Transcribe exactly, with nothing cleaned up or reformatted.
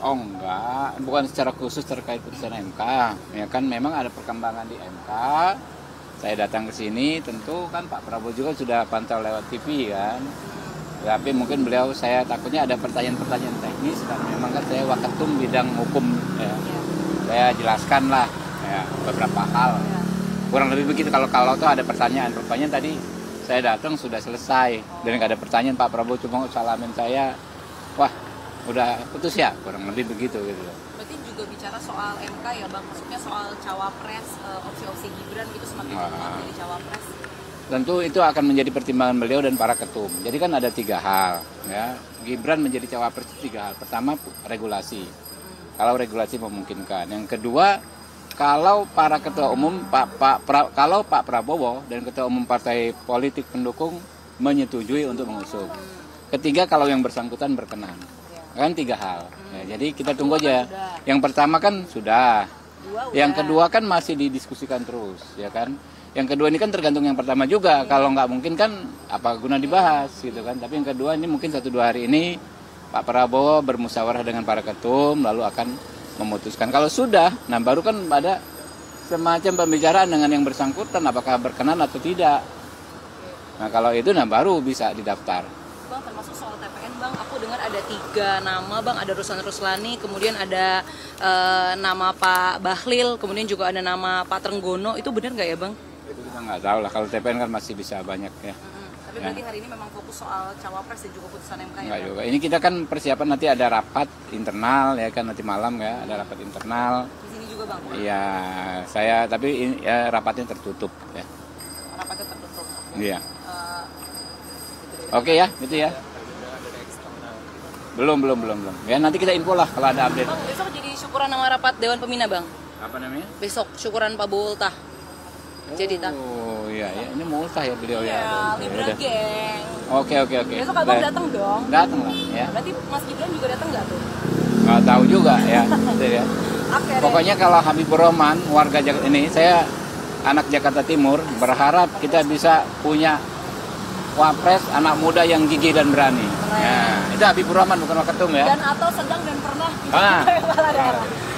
Oh enggak, bukan secara khusus terkait putusan M K. Ya kan memang ada perkembangan di M K. Saya datang ke sini, tentu kan Pak Prabowo juga sudah pantau lewat T V kan. Tapi mungkin beliau, saya takutnya ada pertanyaan-pertanyaan teknis, karena memang kan saya waketum bidang hukum. Ya. Saya jelaskan lah ya, beberapa hal. Kurang lebih begitu. Kalau kalau tuh ada pertanyaan, pertanyaan tadi saya datang sudah selesai dan nggak ada pertanyaan. Pak Prabowo cuma salamin saya, wah udah putus ya, kurang lebih begitu gitu. Berarti juga bicara soal M K ya Bang, maksudnya soal cawapres, opsi-opsi Gibran itu semakin Nah. menguat dari cawapres. Tentu itu akan menjadi pertimbangan beliau dan para ketum. Jadi kan ada tiga hal ya. Gibran menjadi cawapres itu tiga hal. Pertama regulasi, kalau regulasi memungkinkan. Yang kedua, kalau para ketua umum Pak Pak pra, kalau Pak Prabowo dan ketua umum partai politik pendukung menyetujui untuk mengusung. Ketiga, kalau yang bersangkutan berkenan. Kan tiga hal. Ya, jadi kita tunggu aja. Yang pertama kan sudah. Yang kedua kan masih didiskusikan terus, ya kan. Yang kedua ini kan tergantung yang pertama juga. Kalau nggak mungkin kan apa guna dibahas gitu kan. Tapi yang kedua ini mungkin satu dua hari ini Pak Prabowo bermusyawarah dengan para ketum lalu akan memutuskan. Kalau sudah, nah baru kan ada semacam pembicaraan dengan yang bersangkutan apakah berkenan atau tidak. Nah kalau itu nah baru bisa didaftar. Bang, termasuk soal T P N Bang, aku dengar ada tiga nama Bang, ada Ruslan Ruslani, kemudian ada e, nama Pak Bahlil, kemudian juga ada nama Pak Trenggono, itu benar nggak ya Bang? Itu kita nggak tahu lah, kalau T P N kan masih bisa banyak ya. Hmm, tapi Ya. berarti hari ini memang fokus soal cawapres dan juga putusan M K ya Nggak Bang? juga. Ini kita kan persiapan nanti ada rapat internal ya kan, nanti malam ya ada rapat internal. Di sini juga Bang? Iya, saya tapi ini, ya, rapatnya tertutup ya. Rapatnya tertutup? Iya. Uh, Oke ya, gitu ya. Belum, belum, belum, belum. Ya nanti kita info lah kalau ada update. Bang, besok jadi syukuran nama rapat Dewan Pembina Bang? Apa namanya? Besok syukuran Pak Ultah. Jadi tak? Oh iya, ya. Ini mau ultah ya beliau ya. Ya, Ya Libra udah. geng. Oke, oke, oke. Besok Abang Baik. datang dong? Datang lah ya. Berarti Mas Gibran juga datang nggak tuh? Nggak tahu juga ya. Gitu ya. Oke deh. Pokoknya kalau Habibur Rahman, warga Jakarta ini, saya anak Jakarta Timur, berharap kita bisa punya wapres anak muda yang gigih dan berani. Ya, itu Habibur Rahman bukan Waketum ya. Dan atau sedang dan pernah Ah. kepala daerah.